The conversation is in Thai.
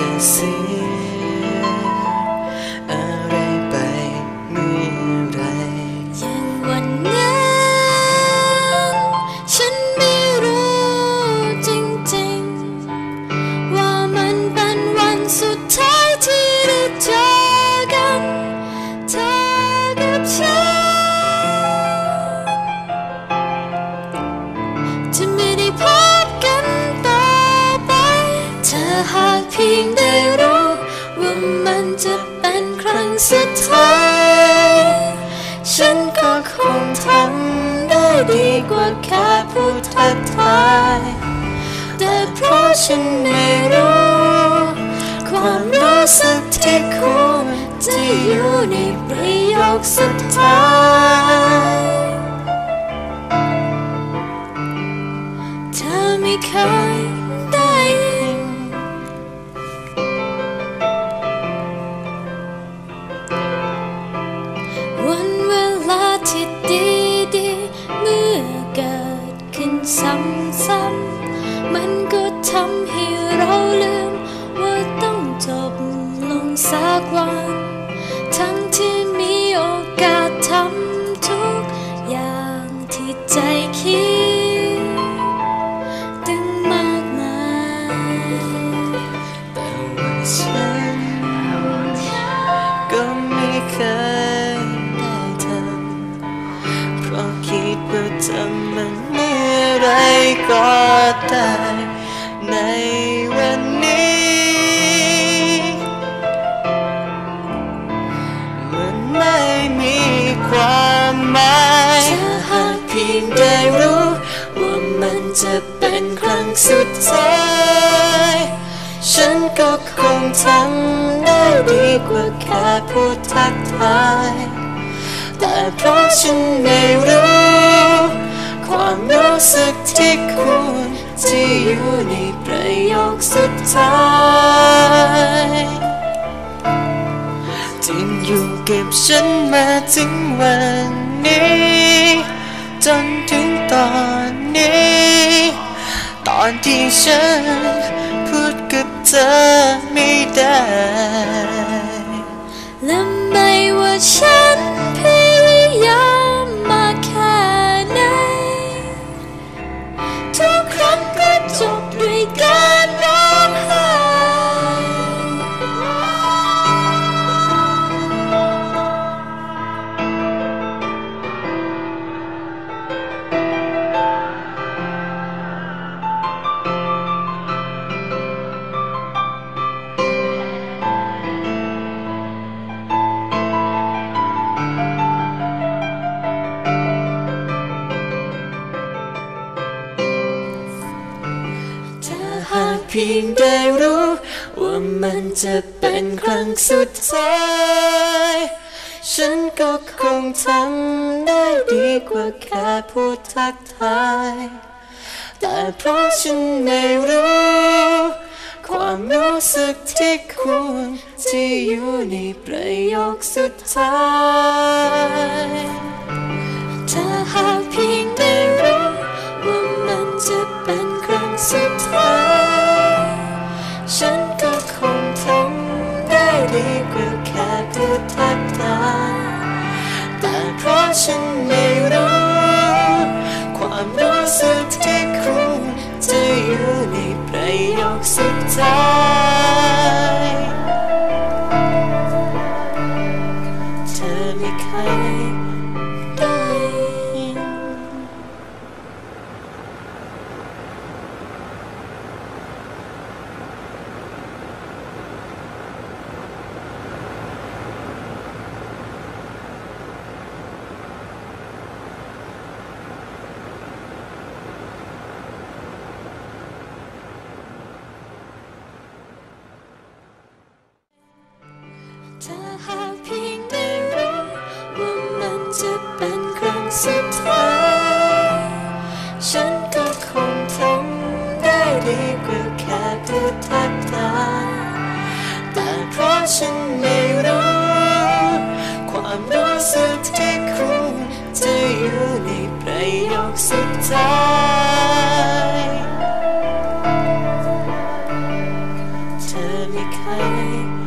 จะเสียอะไรไปเมื่อไรอย่างวันนั้นฉันไม่รู้จริงๆว่ามันเป็นวันสุดท้ายที่ได้เจอกันเธอกับฉันจะไม่ได้พบกันต่อไปถ้าหากเพียงได้รู้ว่ามันจะเป็นครั้งสุดท้ายฉันก็คงทำได้ดีกว่าแค่พูดทักทายแต่เพราะฉันไม่รู้ความรู้สึกที่คุณจะอยู่ในประโยคสุดท้ายเธอไม่เคยได้ยินวันเวลาที่ดีๆเมื่อเกิดขึ้นซ้ำๆมันก็ทำให้เราลืมว่าต้องจบลงสักวันทั้งที่มีโอกาสทำทุกอย่างที่ใจคิดตั้งมากมายแต่ว่าฉันก็ไม่เคยได้ทำเพราะคิดว่าทำมันเมื่อไรก็ได้ในวันนี้มันไม่มีความหมายถ้าหากเพียงได้รู้ว่ามันจะเป็นครั้งสุดท้ายฉันก็คงทำได้ดีกว่าแค่พูดทักทายแต่เพราะฉันไม่รู้ความรู้สึกที่คุณที่อยู่ในประโยคสุดท้ายที่อยู่เก็บฉันมาถึงวันนี้จนถึงตอนนี้ตอนที่ฉันพูดกับเธอไม่ได้และไม่ว่าฉันพยายามมากแค่ไหนทุกครั้งก็จบด้วยการร้องไห้หากเพียงได้รู้ว่ามันจะเป็นครั้งสุดท้ายฉันก็คงทำได้ดีกว่าแค่พูดทักทายแต่เพราะฉันไม่รู้ความรู้สึกที่คุณที่อยู่ในประโยคสุดท้ายถ้าหากเพียงได้รู้ว่ามันจะเป็นครั้งสุดท้ายฉันก็คงทำได้ดีกว่าแค่พูดทักทายแต่เพราะฉันไม่รู้ความรู้สึกที่คุณจะอยู่ในประโยคสุดท้ายเธอไม่เคยได้ยินถ้าหากเพียงได้รู้ว่ามันจะเป็นครั้งสุดท้ายฉันก็คงทำได้ดีกว่าแค่พูดทักทายแต่เพราะฉันไม่รู้ความรู้สึกที่คุณจะอยู่ในประโยคสุดท้ายเธอไม่เคย